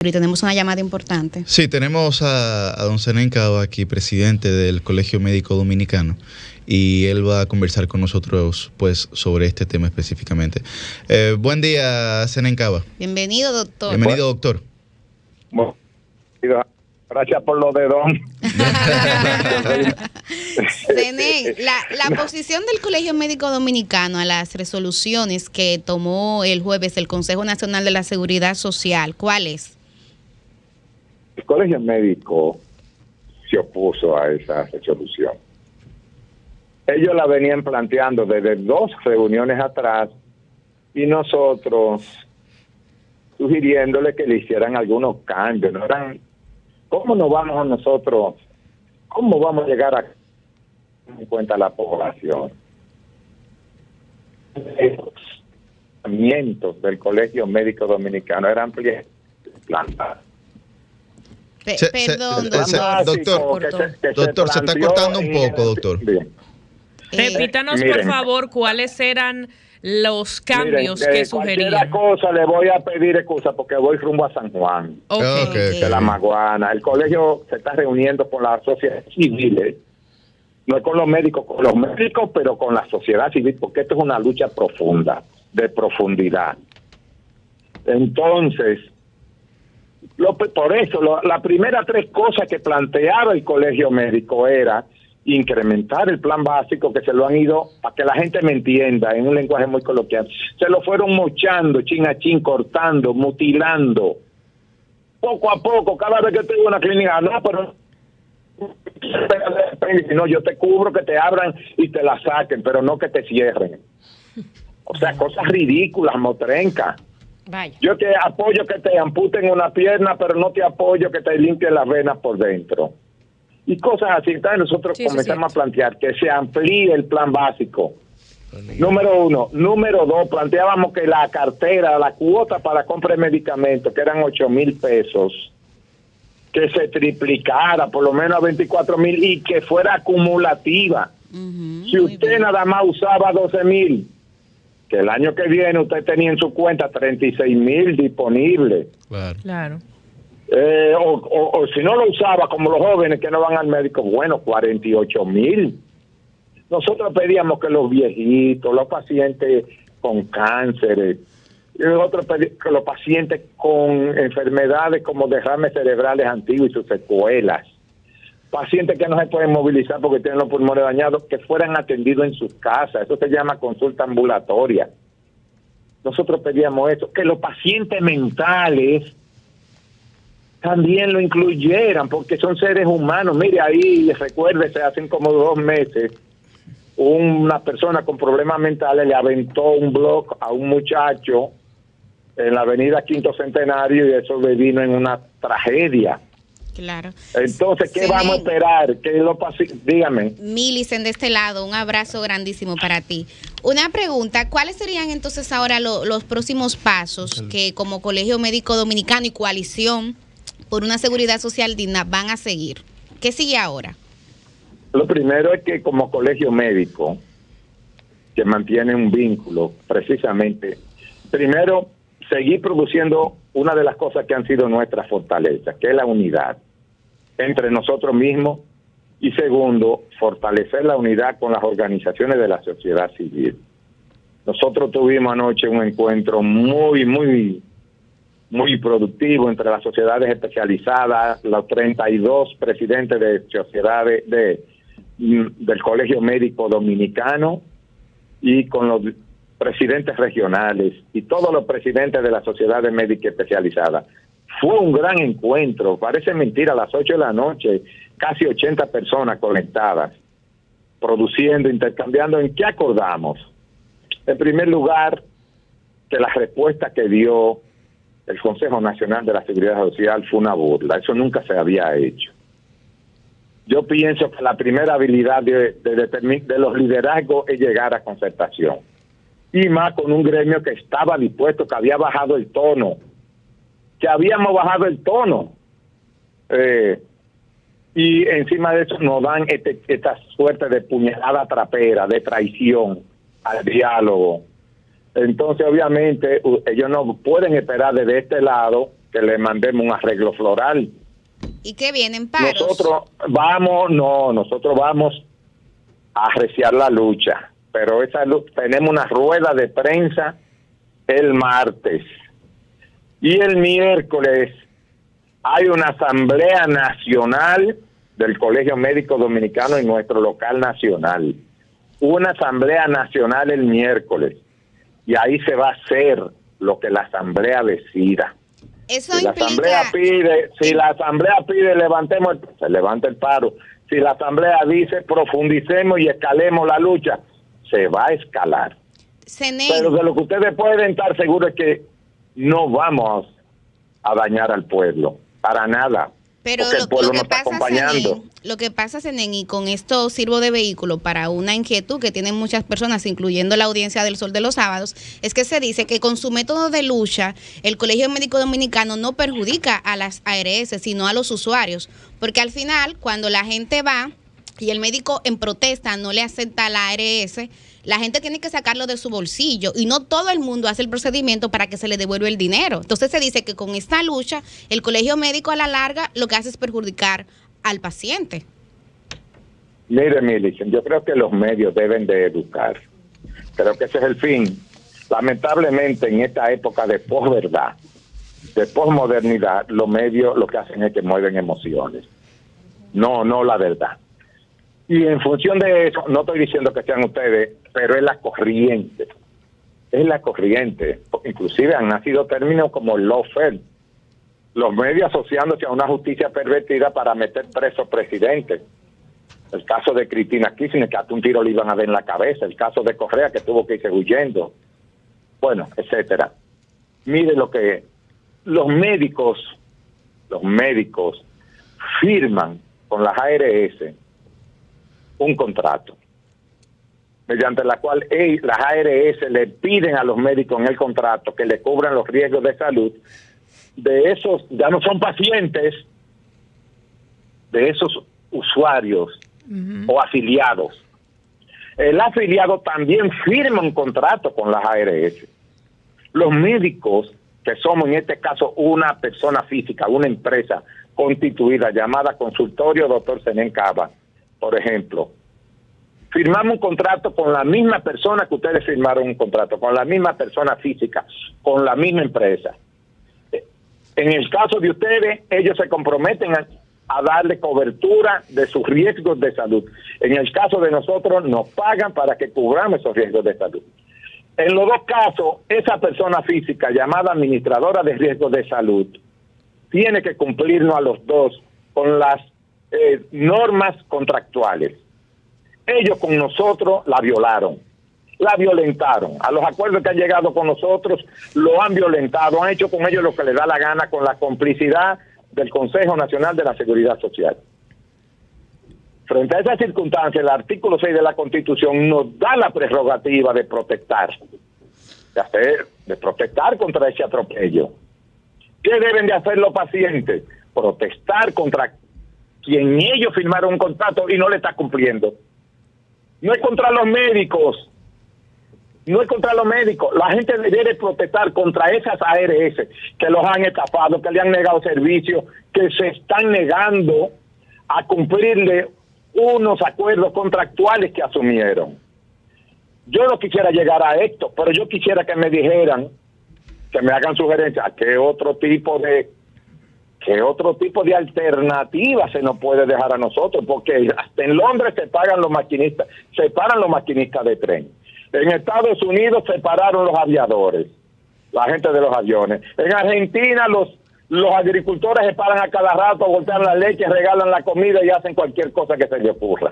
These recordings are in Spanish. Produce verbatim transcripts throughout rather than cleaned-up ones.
y tenemos una llamada importante. Sí, tenemos a, a don Zenén Cava aquí, presidente del Colegio Médico Dominicano, y él va a conversar con nosotros pues sobre este tema específicamente. Eh, buen día, Zenén Cava. Bienvenido, doctor. Bienvenido, doctor. Bueno, gracias por lo de don. Zenén, la, la posición del Colegio Médico Dominicano a las resoluciones que tomó el jueves el Consejo Nacional de la Seguridad Social, ¿cuál es? El Colegio Médico se opuso a esa resolución. Ellos la venían planteando desde dos reuniones atrás y nosotros sugiriéndole que le hicieran algunos cambios. No eran, ¿cómo nos vamos a nosotros? ¿Cómo vamos a llegar a en cuenta la población? Los planteamientos del Colegio Médico Dominicano eran plantados. Pe Se, perdón, se, se, doctor. doctor, que se, que doctor, se, se está cortando un poco, el, doctor. Bien. Repítanos, Miren, por favor, cuáles eran los cambios miren, que eh, sugerían. Cualquier cosa le voy a pedir excusa porque voy rumbo a San Juan, Okay. Okay, de la Maguana. El colegio se está reuniendo con las sociedades civiles, no con los médicos, con los médicos, pero con la sociedad civil, porque esto es una lucha profunda, de profundidad. Entonces, lo, por eso, lo, la primera tres cosas que planteaba el colegio médico era incrementar el plan básico, que se lo han ido, para que la gente me entienda, en un lenguaje muy coloquial, se lo fueron mochando, chin a chin, cortando, mutilando, poco a poco, cada vez que tengo una clínica, no, pero no, yo te cubro que te abran y te la saquen, pero no que te cierren. O sea, cosas ridículas, motrencas. Vaya. Yo te apoyo que te amputen una pierna, pero no te apoyo que te limpien las venas por dentro. Y cosas así. Entonces nosotros sí, comenzamos a plantear que se amplíe el plan básico. Número uno. Número dos, planteábamos que la cartera, la cuota para compra de medicamentos, que eran ocho mil pesos, que se triplicara por lo menos a veinticuatro mil y que fuera acumulativa. Uh-huh, si usted nada más usaba doce mil, que el año que viene usted tenía en su cuenta treinta y seis mil disponibles. Claro. Claro. Eh, o, o, o si no lo usaba, como los jóvenes que no van al médico, bueno, cuarenta y ocho mil. Nosotros pedíamos que los viejitos, los pacientes con cánceres, y nosotros pedíamos que los pacientes con enfermedades como derrames cerebrales antiguos y sus secuelas, pacientes que no se pueden movilizar porque tienen los pulmones dañados, que fueran atendidos en sus casas. Eso se llama consulta ambulatoria. Nosotros pedíamos eso, que los pacientes mentales también lo incluyeran, porque son seres humanos. Mire, ahí, recuérdese, hace como dos meses, una persona con problemas mentales le aventó un bloque a un muchacho en la avenida Quinto Centenario y eso le vino en una tragedia. Claro. Entonces, ¿qué Zenén, vamos a esperar? ¿Qué lo pasi- Dígame. Milicen, de este lado, un abrazo grandísimo para ti. Una pregunta, ¿cuáles serían entonces ahora lo, los próximos pasos que como Colegio Médico Dominicano y Coalición por una Seguridad Social Digna van a seguir? ¿Qué sigue ahora? Lo primero es que como colegio médico, que mantiene un vínculo, precisamente, primero, seguir produciendo una de las cosas que han sido nuestras fortalezas, que es la unidad entre nosotros mismos, y segundo, fortalecer la unidad con las organizaciones de la sociedad civil. Nosotros tuvimos anoche un encuentro muy, muy, muy productivo entre las sociedades especializadas, los treinta y dos presidentes de sociedades de, del Colegio Médico Dominicano y con los presidentes regionales y todos los presidentes de las sociedades médicas especializadas. Fue un gran encuentro, parece mentira, a las ocho de la noche, casi ochenta personas conectadas, produciendo, intercambiando. ¿En qué acordamos? En primer lugar, que la respuesta que dio el Consejo Nacional de la Seguridad Social fue una burla. Eso nunca se había hecho. Yo pienso que la primera habilidad de, de, de, de los liderazgos es llegar a concertación. Y más con un gremio que estaba dispuesto, que había bajado el tono, que habíamos bajado el tono. Eh, y encima de eso nos dan este, esta suerte de puñalada trapera, de traición al diálogo. Entonces, obviamente, ellos no pueden esperar desde este lado que le mandemos un arreglo floral. ¿Y qué vienen paros? Nosotros vamos, no, nosotros vamos a arreciar la lucha, pero esa tenemos una rueda de prensa el martes y el miércoles hay una asamblea nacional del Colegio Médico Dominicano en nuestro local nacional, una asamblea nacional el miércoles, y ahí se va a hacer lo que la asamblea decida. Eso si la implica... asamblea pide, si la asamblea pide levantemos, el, se levanta el paro. Si la asamblea dice profundicemos y escalemos la lucha, se va a escalar. Senen. Pero de lo que ustedes pueden estar seguros es que no vamos a dañar al pueblo, para nada. Pero porque lo, el pueblo lo que nos está pasa, acompañando. Senen, lo que pasa, Senen, y con esto sirvo de vehículo para una inquietud que tienen muchas personas, incluyendo la audiencia del Sol de los Sábados, es que se dice que con su método de lucha, el Colegio Médico Dominicano no perjudica a las A R S, sino a los usuarios, porque al final, cuando la gente va y el médico en protesta no le acepta a la A R S, la gente tiene que sacarlo de su bolsillo y no todo el mundo hace el procedimiento para que se le devuelva el dinero. Entonces se dice que con esta lucha, el colegio médico a la larga lo que hace es perjudicar al paciente. Mire, Millicent, yo creo que los medios deben de educar. Creo que ese es el fin. Lamentablemente, en esta época de posverdad, de posmodernidad, los medios lo que hacen es que mueven emociones. No, no la verdad. Y en función de eso, no estoy diciendo que sean ustedes, pero es la corriente. Es la corriente. Inclusive han nacido términos como lawfare. Los medios asociándose a una justicia pervertida para meter presos presidentes. El caso de Cristina Kirchner, que hasta un tiro le iban a dar en la cabeza. El caso de Correa, que tuvo que irse huyendo. Bueno, etcétera. Mire lo que los médicos, los médicos firman con las A R S un contrato, mediante la cual hey, las A R S le piden a los médicos en el contrato que le cubran los riesgos de salud de esos, ya no son pacientes, de esos usuarios uh-huh. o afiliados. El afiliado también firma un contrato con las A R S. Los médicos, que somos en este caso una persona física, una empresa constituida llamada Consultorio Doctor Senen Cava, por ejemplo, firmamos un contrato con la misma persona que ustedes firmaron un contrato, con la misma persona física, con la misma empresa. En el caso de ustedes, ellos se comprometen a, a darle cobertura de sus riesgos de salud. En el caso de nosotros, nos pagan para que cubramos esos riesgos de salud. En los dos casos, esa persona física llamada administradora de riesgos de salud tiene que cumplirnos a los dos con las Eh, normas contractuales. Ellos con nosotros la violaron, la violentaron. A los acuerdos que han llegado con nosotros lo han violentado, han hecho con ellos lo que les da la gana con la complicidad del Consejo Nacional de la Seguridad Social. Frente a esa circunstancia, el artículo seis de la Constitución nos da la prerrogativa de protestar, de hacer, de protestar contra ese atropello. ¿Qué deben de hacer los pacientes? Protestar contra quien ellos firmaron un contrato y no le está cumpliendo. No es contra los médicos, no es contra los médicos. La gente debe protestar contra esas A R S que los han estafado, que le han negado servicios, que se están negando a cumplirle unos acuerdos contractuales que asumieron. Yo no quisiera llegar a esto, pero yo quisiera que me dijeran, que me hagan sugerencias a qué otro tipo de ¿Qué otro tipo de alternativa se nos puede dejar a nosotros? Porque hasta en Londres se pagan los maquinistas, se paran los maquinistas de tren. En Estados Unidos se pararon los aviadores, la gente de los aviones. En Argentina los los agricultores se paran a cada rato, voltean la leche, regalan la comida y hacen cualquier cosa que se les ocurra.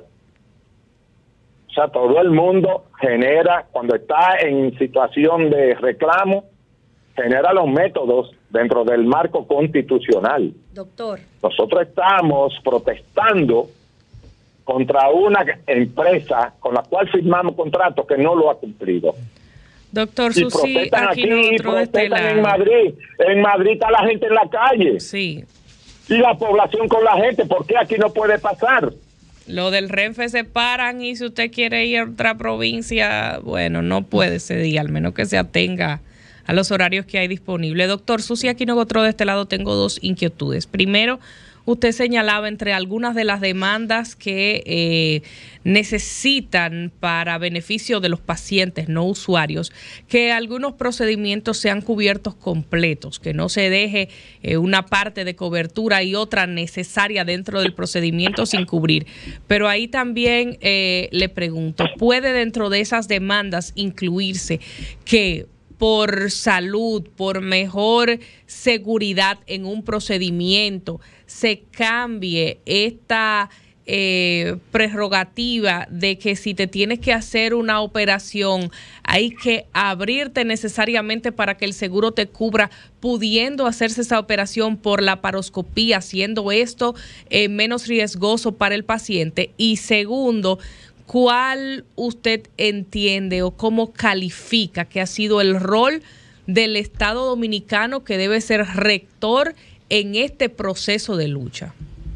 O sea, todo el mundo genera, cuando está en situación de reclamo, genera los métodos dentro del marco constitucional. Doctor. Nosotros estamos protestando contra una empresa con la cual firmamos contrato que no lo ha cumplido. Doctor y Susi, protestan aquí, aquí, nosotros de este protestan lado. en Madrid. En Madrid está la gente en la calle. Sí. Y la población con la gente. ¿Por qué aquí no puede pasar? Lo del Renfe se paran y si usted quiere ir a otra provincia, bueno, no puede ese día, al menos que se atenga a los horarios que hay disponibles. Doctor Susi Aquino Gotró, de este lado tengo dos inquietudes. Primero, usted señalaba entre algunas de las demandas que eh, necesitan para beneficio de los pacientes, no usuarios, que algunos procedimientos sean cubiertos completos, que no se deje eh, una parte de cobertura y otra necesaria dentro del procedimiento sin cubrir. Pero ahí también eh, le pregunto, ¿puede dentro de esas demandas incluirse que por salud, por mejor seguridad en un procedimiento, se cambie esta eh, prerrogativa de que si te tienes que hacer una operación, hay que abrirte necesariamente para que el seguro te cubra, pudiendo hacerse esa operación por la laparoscopía, siendo esto eh, menos riesgoso para el paciente? Y segundo, ¿cuál usted entiende o cómo califica que ha sido el rol del Estado Dominicano, que debe ser rector en este proceso de lucha?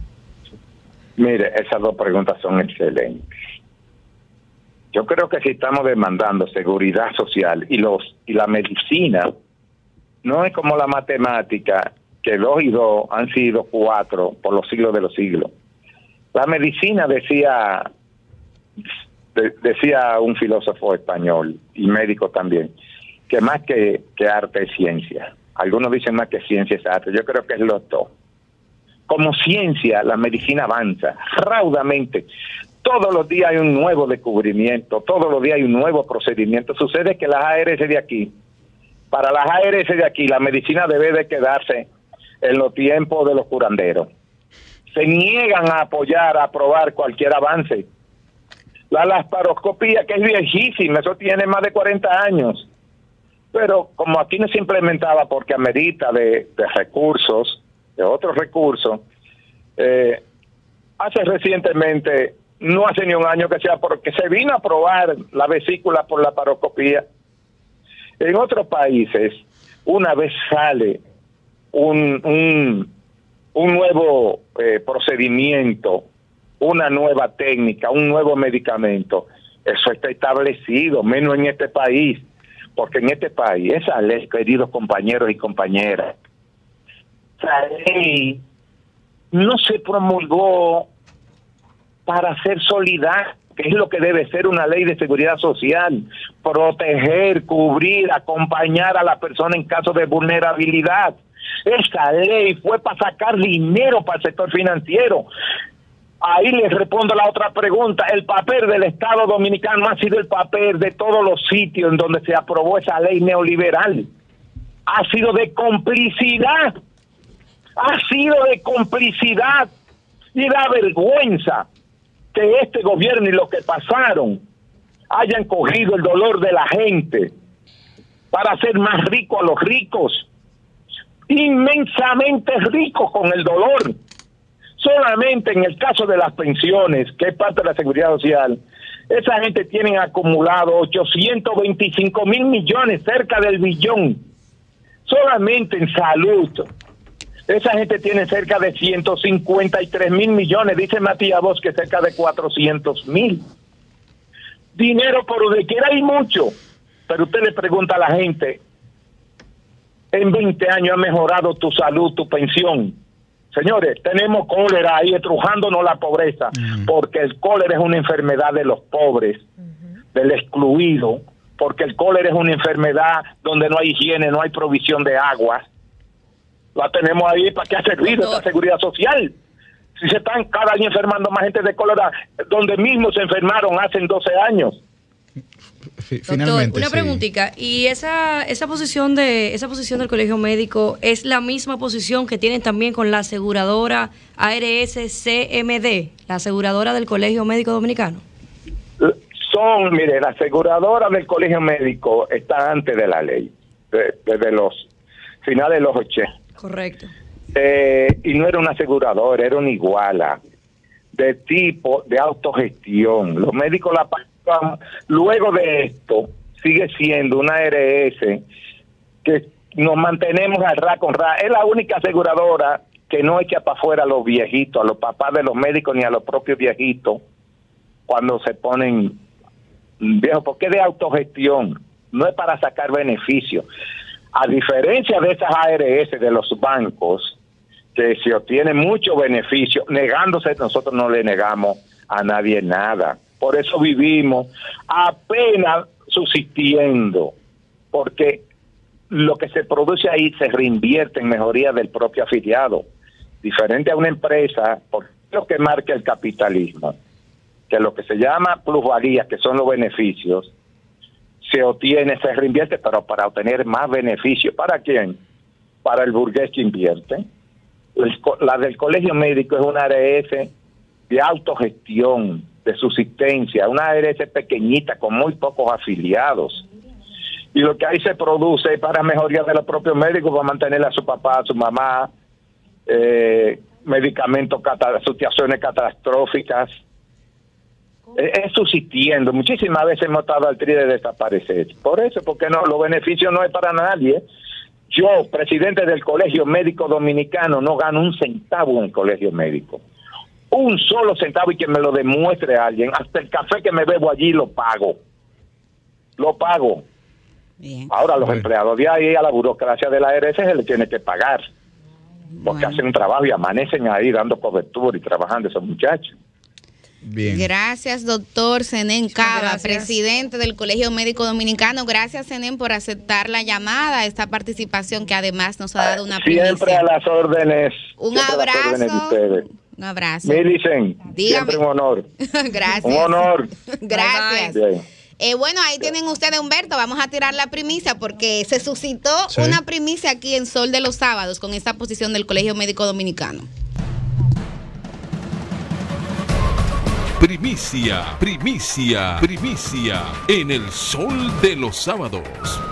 Mire, esas dos preguntas son excelentes. Yo creo que si estamos demandando seguridad social y los y la medicina, no es como la matemática, que dos y dos han sido cuatro por los siglos de los siglos. La medicina decía... De, decía un filósofo español y médico también, que más que, que arte es ciencia. Algunos dicen más que ciencia es arte. Yo creo que es lo dos. Como ciencia, la medicina avanza raudamente. Todos los días hay un nuevo descubrimiento, todos los días hay un nuevo procedimiento. Sucede que las A R S de aquí, para las A R S de aquí, la medicina debe de quedarse en los tiempos de los curanderos. Se niegan a apoyar, a aprobar cualquier avance. La laparoscopía, que es viejísima, eso tiene más de cuarenta años. Pero como aquí no se implementaba porque amerita de, de recursos, de otros recursos, eh, hace recientemente, no hace ni un año que sea, porque se vino a aprobar la vesícula por laparoscopía. En otros países, una vez sale un, un, un nuevo eh, procedimiento, una nueva técnica, un nuevo medicamento, eso está establecido, menos en este país, porque en este país, esa ley, queridos compañeros y compañeras, esa ley no se promulgó para ser solidaria, que es lo que debe ser una ley de seguridad social, proteger, cubrir, acompañar a la persona en caso de vulnerabilidad. Esa ley fue para sacar dinero para el sector financiero. Ahí les respondo la otra pregunta. El papel del Estado Dominicano ha sido el papel de todos los sitios en donde se aprobó esa ley neoliberal. Ha sido de complicidad. Ha sido de complicidad. Y da vergüenza que este gobierno y los que pasaron hayan cogido el dolor de la gente para hacer más rico a los ricos. Inmensamente ricos con el dolor. Solamente en el caso de las pensiones, que es parte de la seguridad social, esa gente tiene acumulado ochocientos veinticinco mil millones, cerca del billón. Solamente en salud, esa gente tiene cerca de ciento cincuenta y tres mil millones, dice Matías Bosch que cerca de cuatrocientos mil. Dinero por donde quiera hay mucho, pero usted le pregunta a la gente, en veinte años ha mejorado tu salud, tu pensión. Señores, tenemos cólera ahí estrujándonos la pobreza, uh-huh. porque el cólera es una enfermedad de los pobres, uh-huh. del excluido, porque el cólera es una enfermedad donde no hay higiene, no hay provisión de agua. La tenemos ahí, ¿para qué ha servido esta seguridad social? Si se están cada año enfermando más gente de cólera, donde mismo se enfermaron hace doce años. Finalmente, Doctor, una sí. preguntita, y esa esa posición de esa posición del Colegio Médico es la misma posición que tienen también con la aseguradora A R S C M D, la aseguradora del Colegio Médico Dominicano. Son, mire, la aseguradora del Colegio Médico está antes de la ley, de, desde los finales de los ochenta. Correcto. Eh, y no era una aseguradora, era una iguala de tipo de autogestión. Los médicos la pagaban. Luego de esto, sigue siendo una A R S que nos mantenemos al ra con ra. Es la única aseguradora que no echa para afuera a los viejitos, a los papás de los médicos, ni a los propios viejitos, cuando se ponen viejos, porque es de autogestión, no es para sacar beneficios. A diferencia de esas A R S de los bancos, que se obtiene mucho beneficio, negándose, nosotros no le negamos a nadie nada. Por eso vivimos apenas subsistiendo, porque lo que se produce ahí se reinvierte en mejoría del propio afiliado. Diferente a una empresa, porque es lo que marca el capitalismo, que lo que se llama plusvalía, que son los beneficios, se obtiene, se reinvierte, pero para obtener más beneficios. ¿Para quién? Para el burgués que invierte. La del colegio médico es una A R S de autogestión, de subsistencia, una A R S pequeñita con muy pocos afiliados. Y lo que ahí se produce es para mejoría de los propios médicos, para mantener a su papá, a su mamá, eh, medicamentos, situaciones catastróficas. Es subsistiendo. Muchísimas veces hemos estado al tri de desaparecer. Por eso, porque no, los beneficios no es para nadie. Yo, presidente del Colegio Médico Dominicano, no gano un centavo en el Colegio Médico. Un solo centavo, y que me lo demuestre alguien. Hasta el café que me bebo allí lo pago. Lo pago. Bien. Ahora, los Bien. empleados de ahí, a la burocracia de la A R S se le tiene que pagar. Porque bueno. hacen un trabajo y amanecen ahí dando cobertura y trabajando esos muchachos. Bien. Gracias, doctor Zenén Cava, presidente del Colegio Médico Dominicano. Gracias, Zenén, por aceptar la llamada, esta participación que además nos ha dado una primicia. Siempre a las órdenes. Un abrazo. Un abrazo. Milicen, siempre un honor. Gracias. Un honor. Gracias. Eh, bueno, ahí tienen ustedes, Humberto. Vamos a tirar la primicia porque se suscitó sí. una primicia aquí en Sol de los Sábados con esta posición del Colegio Médico Dominicano. Primicia, primicia, primicia en el Sol de los Sábados.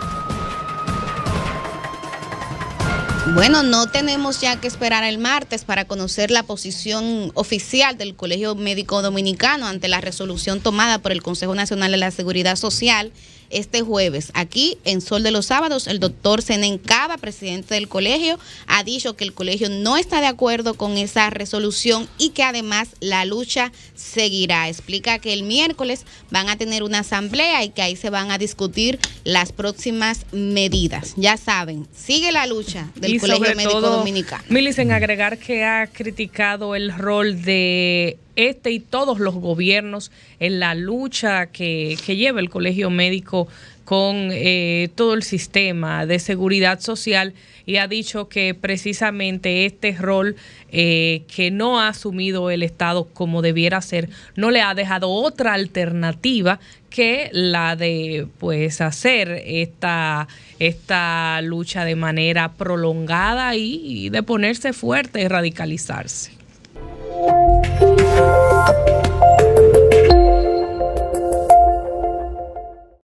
Bueno, no tenemos ya que esperar el martes para conocer la posición oficial del Colegio Médico Dominicano ante la resolución tomada por el Consejo Nacional de la Seguridad Social este jueves. Aquí en Sol de los Sábados, el doctor Zenén Cava, presidente del colegio, ha dicho que el colegio no está de acuerdo con esa resolución y que además la lucha seguirá. Explica que el miércoles van a tener una asamblea y que ahí se van a discutir las próximas medidas. Ya saben, sigue la lucha del y Colegio Médico todo, Dominicano. Milicen, agregar que ha criticado el rol de este y todos los gobiernos en la lucha que, que lleva el Colegio Médico con eh, todo el sistema de seguridad social, y ha dicho que precisamente este rol eh, que no ha asumido el Estado como debiera ser, no le ha dejado otra alternativa que la de pues hacer esta, esta lucha de manera prolongada y, y de ponerse fuerte y radicalizarse.